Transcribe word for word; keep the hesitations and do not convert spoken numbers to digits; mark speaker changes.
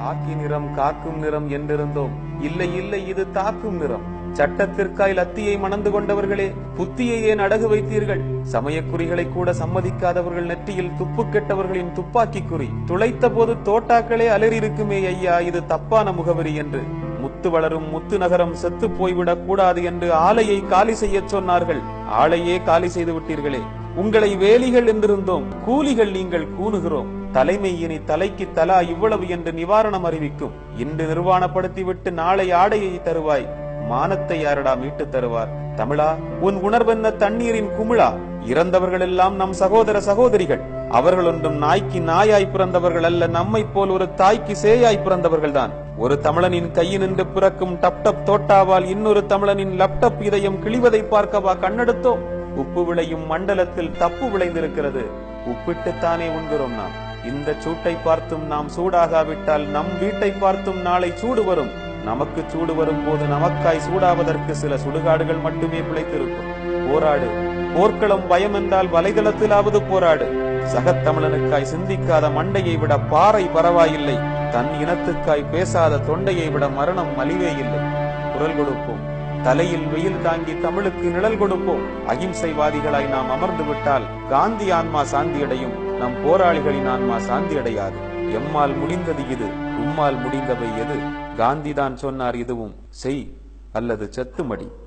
Speaker 1: காக்கி நிறம் காக்கும் நிறம் என்றிருந்தோம். இல்லை இல்லை, இது தாக்கும் நிறம். சட்டத்திற்காய் லத்தியை மணந்து கொண்டவர்களே, புத்தியை ஏன் அடகு வைத்தீர்கள்? சமயக்குறிகளை கூட சம்மதிக்காதவர்கள் நெற்றியில் துப்பு கெட்டவர்களின் துப்பாக்கி குறி துளைத்த போது தோட்டாக்களே அலறியிருக்குமே ஐயா, இது தப்பான முகவரி என்று. முத்து வளரும் முத்து நகரம் செத்து போய்விடக் கூடாது என்று ஆலையை காலி செய்ய சொன்னார்கள். ஆலையே காலி செய்து விட்டீர்களே. உங்களை வேலிகள் என்றிருந்தோம், கூலிகள் நீங்கள் கூணுகிறோம். தலைமை இனி தலைக்கு தலா இவ்வளவு என்று நிவாரணம் அறிவிக்கும். இன்று நிர்வாணப்படுத்திவிட்டு நாளை ஆடையை தருவாய். மானத்தை யாரடா மீட்டு தருவார்? தமிழா, உன் உணர்வென்ன தண்ணீரின் குமிழா? இறந்தவர்கள் எல்லாம் நம் சகோதர சகோதரிகள். அவர்கள் ஒன்றும் நாய்க்கு நாயாய் பிறந்தவர்கள் அல்ல, நம்மை போல் ஒரு தாய்க்கு சேயாய் பிறந்தவர்கள் தான். ஒரு தமிழனின் கையினின்று பிறக்கும் டப் டப் தோட்டாவால் இன்னொரு தமிழனின் லப்டப் இதயம் கிழிவதை பார்க்கவா கண்ணெடுத்தோம்? உப்பு விளையும் மண்டலத்தில் தப்பு விளைந்திருக்கிறது. உப்பிட்டுத்தானே உண்கிறோம் நாம். இந்த சூட்டை பார்த்தும் நாம் சூடாகாவிட்டால் நம் வீட்டை பார்த்தும் நாளை சூடு வரும். நமக்கு சூடு வரும் போது நமக்காய் சூடாவதற்கு சில சுடுகாடுகள் மட்டுமே பிழைத்திருக்கும். போராடு. போர்க்களம் பயம் என்றால் வலைதளத்திலாவது போராடு. சகத்தமிழனுக்காய் சிந்திக்காத மண்டையை விட பாறை பரவாயில்லை. தன் இனத்துக்காய் பேசாத தொண்டையை விட மரணம் மலிவே இல்லை. குரல் கொடுப்போம். தலையில் வெயில் தாங்கி தமிழுக்கு நிழல் கொடுப்போம். அகிம்சைவாதிகளாய் நாம் அமர்ந்து விட்டால் காந்தி ஆன்மா சாந்தியடையும், நம் போராளிகளின் ஆன்மா சாந்தியடையாது. எம்மால் முடிந்தது இது, உம்மால் முடிந்தவை எது? காந்திதான் சொன்னார் இதுவும், செய் அல்லது செத்துமடி.